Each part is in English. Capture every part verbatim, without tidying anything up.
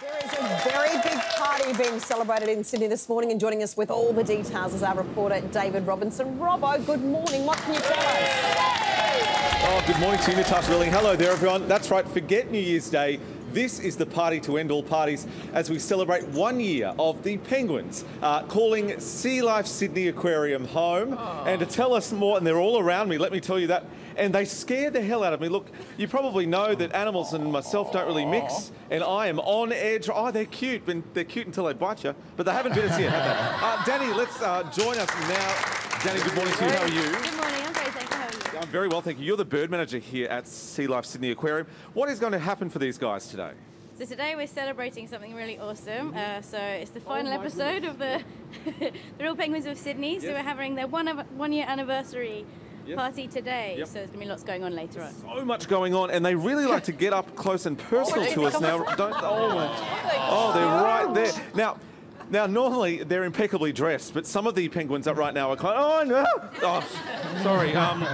There is a very big party being celebrated in Sydney this morning, and joining us with all the details is our reporter, David Robinson. Robbo, good morning. What can you tell us? Oh, good morning to you, Natasha Willing. Hello there, everyone. That's right, forget New Year's Day. This is the party to end all parties as we celebrate one year of the Penguins uh, calling Sea Life Sydney Aquarium home. Oh. And to tell us more, and they're all around me, let me tell you that, and they scare the hell out of me. Look, you probably know that animals and myself don't really mix, and I am on edge. Oh, they're cute, and they're cute until they bite you, but they haven't bit us yet, have they? Uh, Danny, let's uh, join us now. Danny, good morning to you. How are you? Good morning, I'm great, thank you. How are you? I'm very well, thank you. You're the bird manager here at Sea Life Sydney Aquarium. What is going to happen for these guys today? So today we're celebrating something really awesome. Uh, so it's the final oh episode goodness. of the the Real Penguins of Sydney. Yes. So we're having their one one year anniversary yep. party today. Yep. So there's going to be lots going on later on. So much going on, and they really like to get up close and personal oh, to us now. Don't, oh, oh, they're right there. Now, now normally they're impeccably dressed, but some of the penguins up right now are kind of, oh no, oh, sorry, um,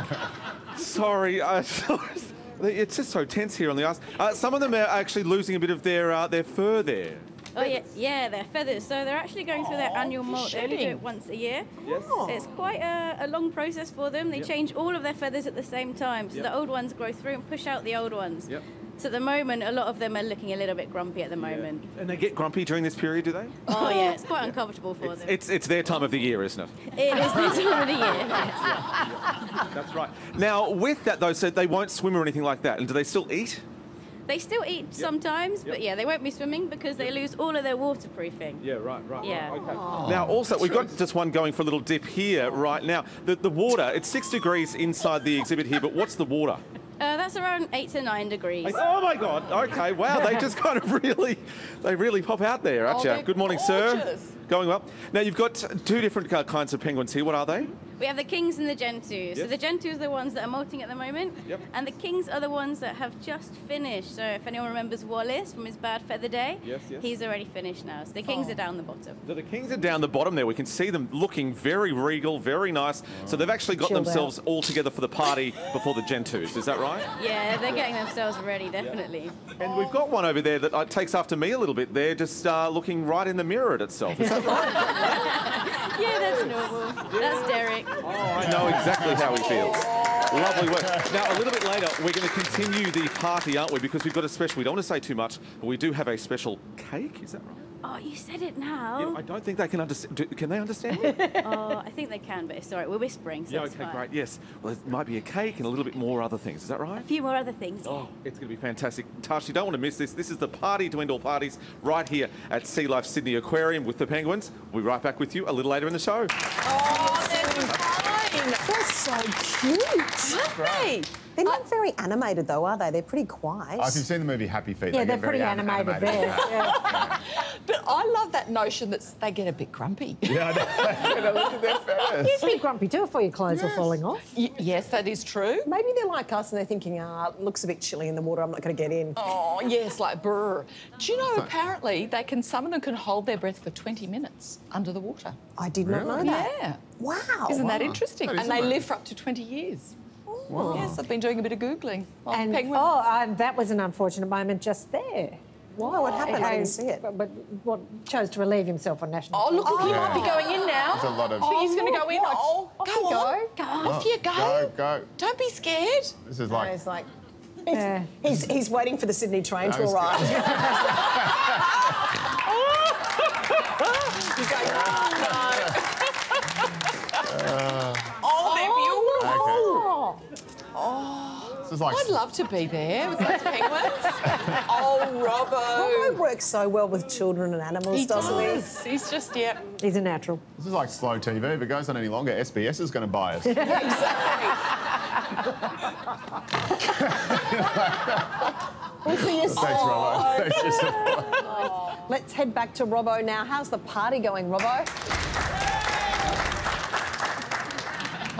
sorry, uh, sorry. It's just so tense here on the ice. Uh, some of them are actually losing a bit of their uh, their fur there. Oh yeah, yeah, their feathers. So they're actually going through their annual molt. They only do it once a year. Yes. So it's quite a, a long process for them. They yep. change all of their feathers at the same time. So yep. the old ones grow through and push out the old ones. Yep. So at the moment, a lot of them are looking a little bit grumpy at the moment. Yeah. And they get grumpy during this period, do they? Oh yeah, it's quite uncomfortable for it's, them. It's it's their time of the year, isn't it? It is their time of the year, yes. Yeah. That's right. Now, with that though, so they won't swim or anything like that, and do they still eat? They still eat yep. sometimes, yep. but yeah, they won't be swimming because they yep. lose all of their waterproofing. Yeah, right, right. Yeah. Right, okay. Now, also, we've got just one going for a little dip here right now. The, the water, it's six degrees inside the exhibit here, but what's the water? Uh, that's around eight to nine degrees. Oh my God! Okay, wow, they just kind of really, they really pop out there, aren't oh, you? Good morning, gorgeous. sir. Going well. Now you've got two different kinds of penguins here. What are they? We have the kings and the gentoos. Yes. So the gentoos are the ones that are molting at the moment, yep. and the kings are the ones that have just finished. So if anyone remembers Wallace from his bad feather day, yes, yes. he's already finished now. So the kings oh. are down the bottom. So the kings are down the bottom there. We can see them looking very regal, very nice. Oh. So they've actually got Chilled themselves out. all together for the party before the gentoos. Is that right? Yeah, they're getting themselves ready, definitely. Yeah. And we've got one over there that uh, takes after me a little bit there, just uh, looking right in the mirror at itself. Is that right? Yeah, that's normal. That's Derek. Oh, I know exactly how he feels. Lovely work. Now, a little bit later, we're going to continue the party, aren't we? Because we've got a special, we don't want to say too much, but we do have a special cake, is that right? Oh, you said it now. Yeah, I don't think they can understand. Can they understand me? Oh, I think they can, but it's all right. We're whispering, so yeah, it's okay, fine. great. Yes. Well, it might be a cake and a little bit more other things. Is that right? A few more other things. Oh, it's going to be fantastic. Tash, you don't want to miss this. This is the party to end all parties right here at Sea Life Sydney Aquarium with the Penguins. We'll be right back with you a little later in the show. Oh, they're fine. They're so cute. Aren't they? They're not very animated, though, are they? They're pretty quiet. Oh, if you've seen the movie Happy Feet, yeah, they they're get very pretty anim animated, animated there. Yeah. But I love that notion that they get a bit grumpy. Yeah, I know. Look at their feathers. You'd be grumpy too if all your clothes yes. were falling off. Y yes, that is true. Maybe they're like us and they're thinking, ah, it looks a bit chilly in the water, I'm not going to get in. Oh, yes, like brr. Do you know, so, apparently, they can, some of them can hold their breath for twenty minutes under the water. I did really? not know that. Yeah. Wow. Isn't wow. that interesting? That is and they amazing. live for up to twenty years. Wow. Yes, I've been doing a bit of Googling on And, penguins. oh, um, that was an unfortunate moment just there. Why? What happened? I didn't see it. But, but what chose to relieve himself on national Oh, look, television. he Yeah. might be going in now. There's a lot of... Oh, he's going to go in. Oh, go go. on. Go off you go. Go, go. Don't be scared. This is No, like... it's like... He's, Yeah. he's, he's waiting for the Sydney train No, to he's- arrive. He's going, oh, no. Oh, they're beautiful. Okay. Oh. This is like... I'd love to be there with those penguins. Oh, Robbo. Robbo works so well with children and animals, He doesn't does. He's just, yeah. He's a natural. This is like slow T V. If it goes on any longer, S B S is going to buy us. We'll see you soon. Thanks, Robbo. Thanks for your support. Oh. Let's head back to Robbo now. How's the party going, Robbo?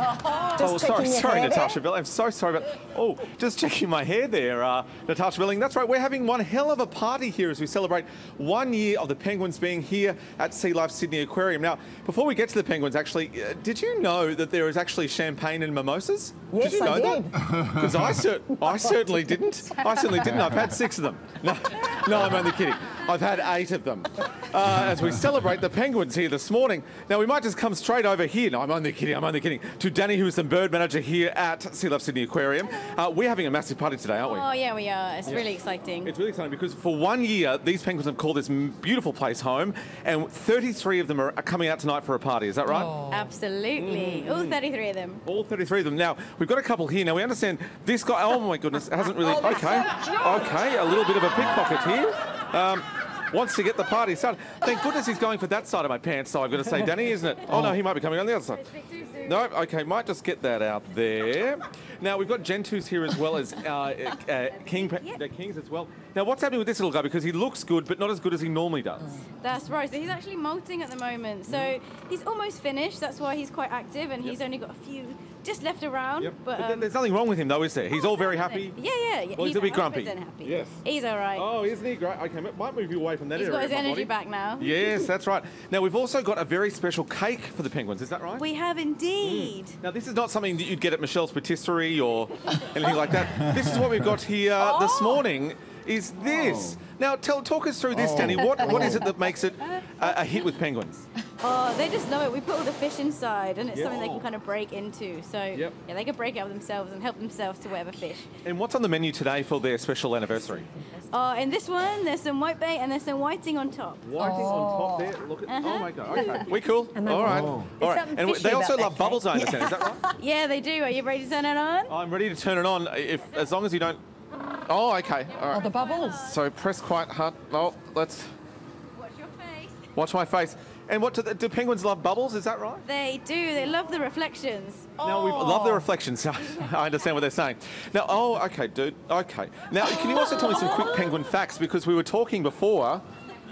Oh, sorry, checking your sorry, hair Natasha Billing. I'm so sorry about. Oh, just checking my hair there, uh, Natasha Billing. That's right. We're having one hell of a party here as we celebrate one year of the penguins being here at Sea Life Sydney Aquarium. Now, before we get to the penguins, actually, uh, did you know that there is actually champagne and mimosas? Yes, did you know I that? Because I, cer I certainly didn't. I certainly didn't. I've had six of them. No, no, I'm only kidding. I've had eight of them uh, as we celebrate the penguins here this morning. Now, we might just come straight over here. No, I'm only kidding. I'm only kidding. To Danny, who is the bird manager here at Sea Life Sydney Aquarium. Uh, we're having a massive party today, aren't we? Oh, yeah, we are. It's yeah. really exciting. It's really exciting because for one year, these penguins have called this beautiful place home, and thirty-three of them are coming out tonight for a party. Is that right? Oh. Absolutely. Mm. All thirty-three of them. All thirty-three of them. Now, we've got a couple here. Now, we understand this guy, oh my goodness, hasn't really... Oh, okay, so okay, a little bit of a pickpocket here. Um, wants to get the party started. Thank goodness he's going for that side of my pants, so I've got to say, Danny, isn't it? Oh, no, he might be coming on the other side. No, okay, might just get that out there. Now, we've got Gentoos here as well as uh, uh, King, yep. uh, Kings as well. Now, what's happening with this little guy? Because he looks good, but not as good as he normally does. That's right. So he's actually molting at the moment. So he's almost finished. That's why he's quite active, and yep. he's only got a few just left around. Yep. But, but um, there's nothing wrong with him, though, is there? He's oh, all very happy. Yeah, yeah. yeah. Well, he's, he's a bit grumpy. Happy. Yes. He's all right. Oh, isn't he great? Okay, might move you away from that he's area. He's got his energy body. back now. Yes, that's right. Now, we've also got a very special cake for the penguins. Is that right? We have indeed. Mm. Now, this is not something that you'd get at Michelle's Patisserie or anything like that. This is what we've got here oh. this morning. Is this. Oh. Now, tell, talk us through this, oh. Danny. What, what is it that makes it a, a hit with penguins? Oh, they just love it. We put all the fish inside, and it's yep. something they can kind of break into. So, yep. yeah, they can break out themselves and help themselves to whatever fish. And what's on the menu today for their special anniversary? Uh, in this one, there's some whitebait and there's some whiting on top. Whiting oh. on top there? Look at, uh-huh. Oh, my God. Okay. We cool? All right. Oh. All right. And they also love bubbles, I understand. Is that right? Yeah, they do. Are you ready to turn it on? I'm ready to turn it on, if as long as you don't... Oh, okay. All right. Oh, the bubbles. So press quite hard. Oh, let's... Watch your face. Watch my face. And what do, the, do penguins love bubbles? Is that right? They do. They love the reflections. Now, we love the reflections. I understand what they're saying. Now, oh, okay, dude. Okay. Now, can you also tell me some quick penguin facts? Because we were talking before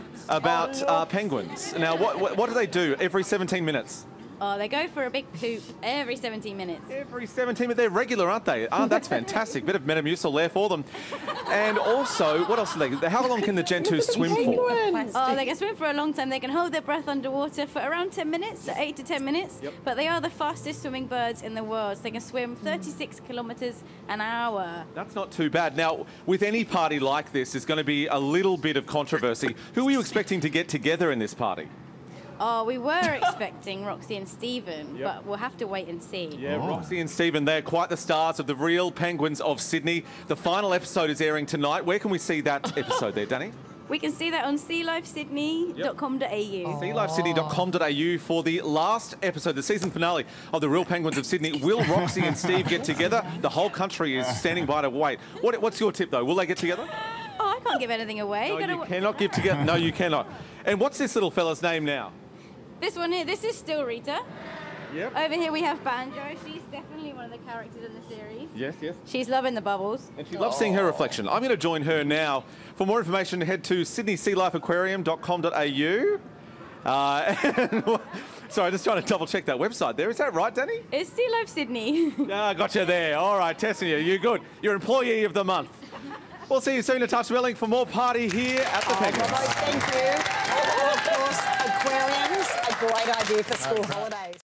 about uh, penguins. Now, what, what, what do they do every seventeen minutes? Oh, they go for a big poop every seventeen minutes. Every seventeen minutes. They're regular, aren't they? Oh, that's fantastic. Bit of Metamucil there for them. And also, what else do they... How long can the Gentoos swim for? Oh, they can swim for a long time. They can hold their breath underwater for around ten minutes, so eight to ten minutes. Yep. But they are the fastest swimming birds in the world. So they can swim thirty-six kilometres an hour. That's not too bad. Now, with any party like this, there's going to be a little bit of controversy. Who are you expecting to get together in this party? Oh, we were expecting Roxy and Stephen, yep. but we'll have to wait and see. Yeah, oh. Roxy and Stephen, they're quite the stars of the real penguins of Sydney. The final episode is airing tonight. Where can we see that episode there, Danny? We can see that on sea life sydney dot com dot a u. Yep. sea life sydney dot com dot a u for the last episode, the season finale of the Real Penguins of Sydney. Will Roxy and Steve get together? The whole country is standing by to wait. What, what's your tip, though? Will they get together? Oh, I can't give anything away. No, you, you cannot give together. No, you cannot. And what's this little fella's name now? This one here, this is still Rita. Yep. Over here we have Banjo. She's definitely one of the characters in the series. Yes, yes. She's loving the bubbles. And she loves seeing her reflection. I'm going to join her now. For more information, head to sydney sea life aquarium dot com dot a u. Uh, sorry, just trying to double check that website there. Is that right, Danny? It's Sea Life Sydney. Ah, got you there. All right, testing you. You're good. You're employee of the month. We'll see you soon, Natasha Billing, for more party here at the Penguins. Oh, thank you. Of course, aquariums, a great idea for school holidays.